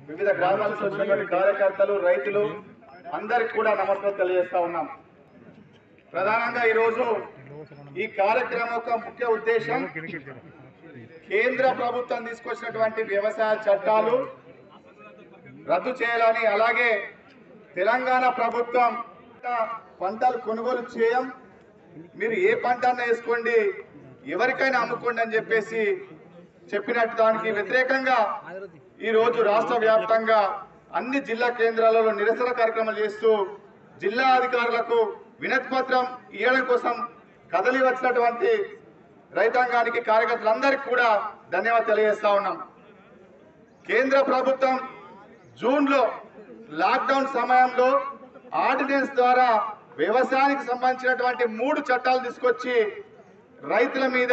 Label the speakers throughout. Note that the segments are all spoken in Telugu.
Speaker 1: వివిధ గ్రామాల నుంచి వచ్చినటువంటి కార్యకర్తలు రైతులు అందరికి కూడా నమస్కారం తెలియజేస్తా ఉన్నాం। ప్రధానంగా ఈ రోజు ఈ కార్యక్రమం యొక్క ముఖ్య ఉద్దేశం కేంద్ర ప్రభుత్వం తీసుకొచ్చినటువంటి వ్యవసాయ చట్టాలు రద్దు చేయాలని, అలాగే తెలంగాణ ప్రభుత్వం పంటలు కొనుగోలు చేయం, మీరు ఏ పంటను వేసుకోండి, ఎవరికైనా అమ్ముకోండి అని చెప్పేసి చెప్పినట్టు దానికి వ్యతిరేకంగా ఈ రోజు రాష్ట్ర వ్యాప్తంగా అన్ని జిల్లా కేంద్రాలలో నిరసన కార్యక్రమాలు చేస్తూ జిల్లా అధికారులకు వినతి పత్రం ఇవ్వడం కోసం కదలి వచ్చినటువంటి రైతాంగానికి కార్యకర్తలందరికీ కూడా ధన్యవాదాలు తెలియజేస్తా ఉన్నాం। కేంద్ర ప్రభుత్వం జూన్లో లాక్డౌన్ సమయంలో ఆర్డినెన్స్ ద్వారా వ్యవసాయానికి సంబంధించినటువంటి 3 చట్టాలు తీసుకొచ్చి రైతుల మీద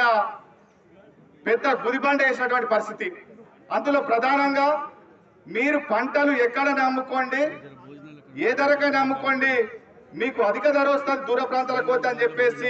Speaker 1: పెద్ద గుదిబండ వేసినటువంటి పరిస్థితి। అందులో ప్రధానంగా మీరు పంటలు ఎక్కడైనా అమ్ముకోండి, ఏ ధరకైనా అమ్ముకోండి, మీకు అధిక ధర వస్తుంది దూర ప్రాంతాలకు పోతే అని చెప్పేసి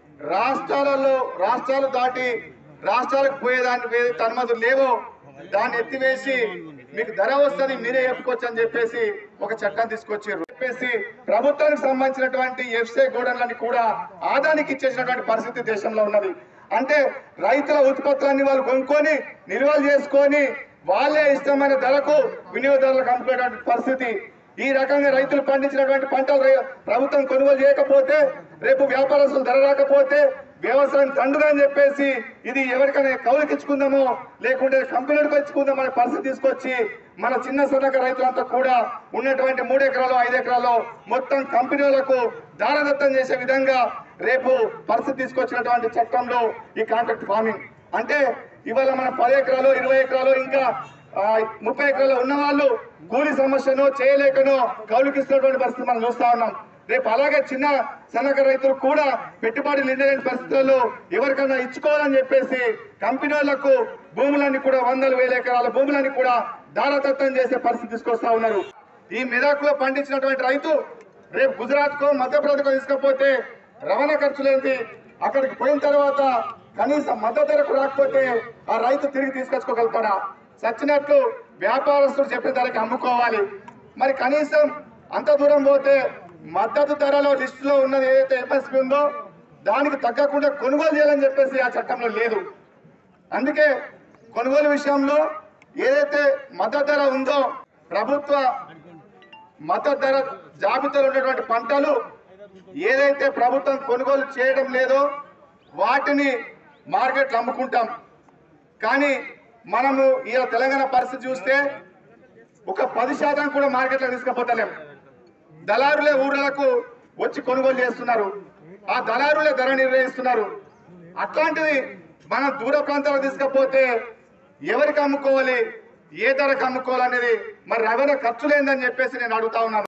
Speaker 1: రాష్ట్రాలు దాటి రాష్ట్రాలకు పోయేదాన్ని అనుమతులు లేవో దాన్ని ఎత్తివేసి మీకు ధర వస్తుంది మీరే చెప్పుకోవచ్చు అని చెప్పేసి ఒక చట్టం తీసుకొచ్చారు। చెప్పేసి ప్రభుత్వానికి సంబంధించినటువంటి ఎఫ్సిఐ గోడౌన్లని కూడా ఆదానికి ఇచ్చేసినటువంటి పరిస్థితి దేశంలో ఉన్నది। అంటే రైతుల ఉత్పత్తులన్నీ వాళ్ళు కొనుక్కొని నిల్వలు చేసుకొని వాళ్ళే ఇష్టమైన ధరకు వినియోగదారులకు అమ్ముకునేటువంటి పరిస్థితి। ఈ రకంగా రైతులు పండించినటువంటి పంటలు ప్రభుత్వం కొనుగోలు చేయకపోతే, రేపు వ్యాపారస్తులు ధర రాకపోతే వ్యవసాయం దండుగా అని చెప్పేసి ఇది ఎవరికైనా కౌలుకి ఇచ్చుకుందామో లేకుంటే కంపెనీలకు ఇచ్చుకుందాం అనే పరిస్థితి తీసుకొచ్చి మన చిన్న సన్నక రైతులంతా కూడా ఉన్నటువంటి 3 ఎకరాలు 5 ఎకరాలు మొత్తం కంపెనీలకు దారదత్తం చేసే విధంగా రేపు పరిస్థితి తీసుకొచ్చినటువంటి చట్టంలో ఈ కాంట్రాక్ట్ ఫార్మింగ్ అంటే ఇవాళ మన 10 ఎకరాలు 20 ఎకరాలు ఇంకా 30 ఎకరాలు ఉన్న వాళ్ళు కూలి సమస్యను చేయలేకనో కౌలుకి ఇస్తున్నటువంటి పరిస్థితి మనం చూస్తా ఉన్నాం। రేపు అలాగే చిన్న సన్నక రైతులు కూడా పెట్టుబడి లేని పరిస్థితుల్లో ఎవరికైనా ఇచ్చుకోవాలని చెప్పేసి కంపెనీలకు భూములన్నీ కూడా 100,000 ఎకరాల భూములన్నీ కూడా దారదత్తం చేసే పరిస్థితి తీసుకొస్తా ఉన్నారు। ఈ మెదక్లో పండించినటువంటి రైతు రేపు గుజరాత్కో మధ్యప్రదేశ్కో తీసుకపోతే రవాణా ఖర్చులేంటి, అక్కడికి పోయిన తర్వాత కనీసం మద్దతు ధరకు రాకపోతే ఆ రైతు తిరిగి తీసుకొచ్చుకోగలుగుతాడా? సచ్చినట్లు వ్యాపారస్తులు చెప్పిన ధరకి అమ్ముకోవాలి। మరి కనీసం అంత దూరం పోతే మద్దతు ధరలో లిస్టులో ఉన్నది ఏదైతే ఎంఎస్పీ ఉందో దానికి తగ్గకుండా కొనుగోలు చేయాలని చెప్పేసి ఆ చట్టంలో లేదు। అందుకే కొనుగోలు విషయంలో ఏదైతే మద్దతు ధర ఉందో ప్రభుత్వ మద్దతు ధర జాబితాలో ఉన్నటువంటి పంటలు ఏదైతే ప్రభుత్వం కొనుగోలు చేయడం లేదో వాటిని మార్కెట్లో అమ్ముకుంటాం। కానీ మనము ఈ తెలంగాణ పరిస్థితి చూస్తే ఒక 10% కూడా మార్కెట్లో తీసుకుపోతలేం। దళారులే ఊర్లకు వచ్చి కొనుగోలు చేస్తున్నారు, ఆ దళారులే ధర నిర్ణయిస్తున్నారు। అట్లాంటిది మనం దూర ప్రాంతాలకు తీసుకపోతే ఎవరికి అమ్ముకోవాలి, ఏ ధరకు అమ్ముకోవాలనేది మరి రవాణా ఖర్చులేందని చెప్పేసి నేను అడుగుతా ఉన్నాను।